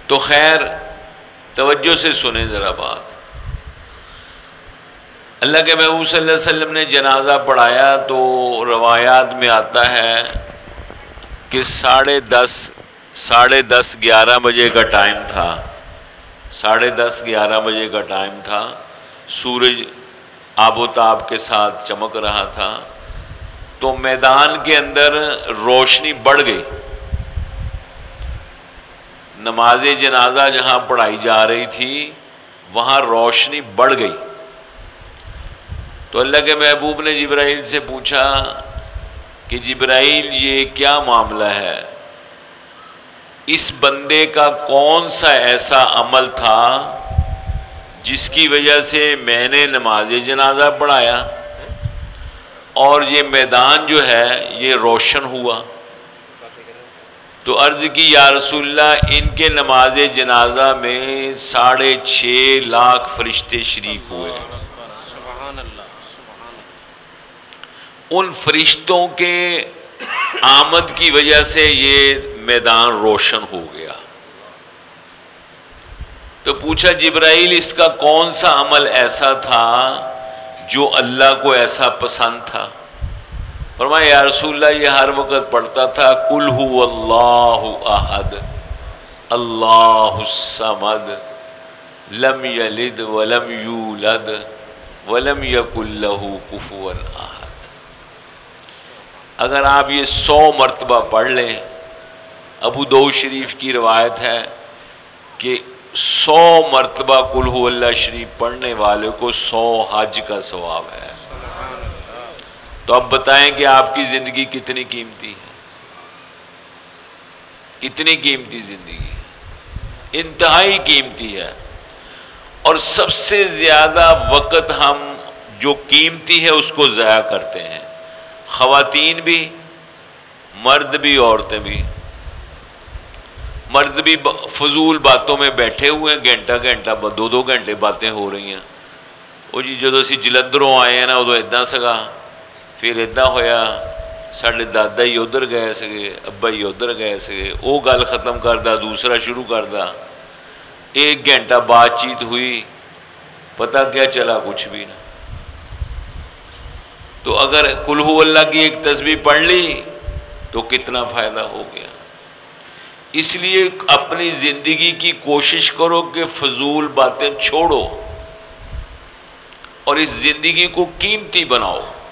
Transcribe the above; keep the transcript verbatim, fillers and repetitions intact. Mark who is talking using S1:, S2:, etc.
S1: تو خیر توجہ سے سنیں ذرا بات. اللہ کے محبوب صلی اللہ علیہ وسلم نے جنازہ پڑھایا تو روایات میں آتا ہے کہ ساڑھے دس ساڑھے دس گیارہ بجے کا ٹائم تھا ساڑھے دس گیارہ بجے کا ٹائم تھا سورج آب و تاب کے ساتھ چمک رہا تھا. تو میدان کے اندر روشنی بڑھ گئی. نماز جنازہ جہاں پڑھائی جا رہی تھی وہاں روشنی بڑھ گئی. تو اللہ کے محبوب نے جبرائیل سے پوچھا کہ جبرائیل یہ کیا معاملہ ہے؟ اس بندے کا کون سا ایسا عمل تھا جس کی وجہ سے میں نے نماز جنازہ پڑھایا اور یہ میدان جو ہے یہ روشن ہوا؟ تو عرض کی یا رسول اللہ ان کے نماز جنازہ میں ساڑھے چھ لاکھ فرشتے شریک ہوئے. ان فرشتوں کے آمد کی وجہ سے یہ میدان روشن ہو گیا. تو پوچھا جبرائیل اس کا کون سا عمل ایسا تھا جو اللہ کو ایسا پسند تھا؟ فرمایا یا رسول اللہ یہ ہر وقت پڑھتا تھا قل هو اللہ احد اللہ الصمد لم یلد ولم یولد ولم یکن لہ کفوا احد. اگر آپ یہ سو مرتبہ پڑھ لیں، ابو داؤد شریف کی روایت ہے کہ سو مرتبہ قل هو اللہ شریف پڑھنے والے کو سو حج کا ثواب ہے. تو اب بتائیں کہ آپ کی زندگی کتنی قیمتی ہے، کتنی قیمتی زندگی ہے، انتہائی قیمتی ہے. اور سب سے زیادہ وقت ہم جو قیمتی ہے اس کو ضائع کرتے ہیں، خواتین بھی، مرد بھی، عورتیں بھی. مرد بھی فضول باتوں میں بیٹھے ہوئے ہیں، گھنٹہ گھنٹہ دو دو گھنٹے باتیں ہو رہی ہیں. وہ جی جدو اسی جلندروں آئے ہیں نا ادو اداں سگا، پھر اداں ہویا، ساڈے دادا ہی ادھر گئے سگے، ابا ہی ادھر گئے سگے، وہ گل ختم کردہ دوسرا شروع کردہ، ایک گھنٹہ بات چیت ہوئی، پتہ کیا چلا؟ کچھ بھی نہ. تو اگر قل هو اللہ کی ایک تسبیح پڑھ لی تو کتنا فائدہ ہو گیا. اس لیے اپنی زندگی کی کوشش کرو کہ فضول باتیں چھوڑو اور اس زندگی کو قیمتی بناؤ.